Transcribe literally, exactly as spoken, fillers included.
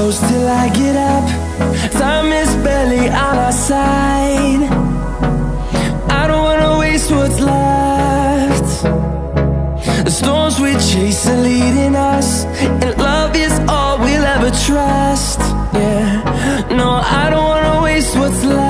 close till I get up. Time is barely on our side. I don't wanna waste what's left. The storms we chase are leading us, and love is all we'll ever trust. Yeah, no, I don't wanna waste what's left.